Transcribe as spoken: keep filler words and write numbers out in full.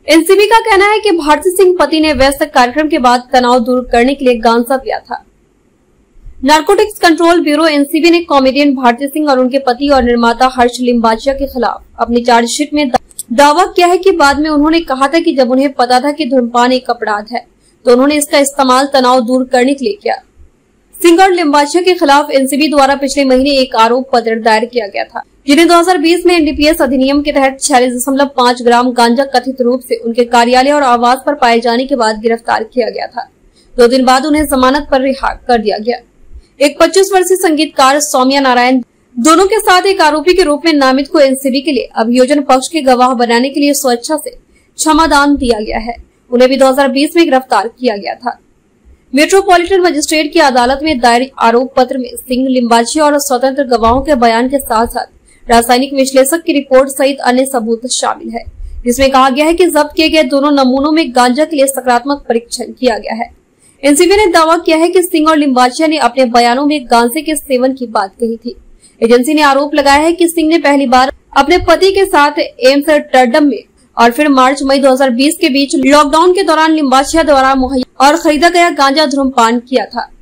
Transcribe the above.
NCB का कहना है कि भारती सिंह पति ने व्यस्त कार्यक्रम के बाद तनाव दूर करने के लिए गांजा पिया था। नारकोटिक्स कंट्रोल ब्यूरो एनसीबी ने कॉमेडियन भारती सिंह और उनके पति और निर्माता हर्ष लिम्बाचिया के खिलाफ अपनी चार्जशीट में दावा किया है कि बाद में उन्होंने कहा था कि जब उन्हें पता था कि धूम्रपान एक अपराध है तो उन्होंने इसका इस्तेमाल तनाव दूर करने के लिए किया। सिंह और लिम्बाचिया के खिलाफ एनसीबी द्वारा पिछले महीने एक आरोप पत्र दायर किया गया था, जिन्हें दो हज़ार बीस में एनडीपीएस अधिनियम के तहत छियालीस दशमलव पाँच ग्राम गांजा कथित रूप से उनके कार्यालय और आवास पर पाए जाने के बाद गिरफ्तार किया गया था। दो दिन बाद उन्हें जमानत पर रिहा कर दिया गया। एक पच्चीस वर्षीय संगीतकार सौम्या नारायण दोनों के साथ एक आरोपी के रूप में नामित को एनसीबी के लिए अभियोजन पक्ष के गवाह बनाने के लिए स्वेच्छा से क्षमादान दिया गया है। उन्हें भी दो हज़ार बीस में गिरफ्तार किया गया था। मेट्रोपॉलिटन मजिस्ट्रेट की अदालत में दायर आरोप पत्र में सिंह, लिम्बाचिया और स्वतंत्र गवाहों के बयान के साथ साथ रासायनिक विश्लेषक की रिपोर्ट सहित अन्य सबूत शामिल है, जिसमें कहा गया है कि जब्त किए गए दोनों नमूनों में गांजा के लिए सकारात्मक परीक्षण किया गया है। एनसीबी ने दावा किया है कि सिंह और लिम्बाचिया ने अपने बयानों में गांजे के सेवन की बात कही थी। एजेंसी ने आरोप लगाया है कि सिंह ने पहली बार अपने पति के साथ एम्स्टर्डम में और फिर मार्च मई दो हज़ार बीस के बीच लॉकडाउन के दौरान लिम्बाचिया द्वारा मुहैया और खरीदा गया गांजा धूम्रपान किया था।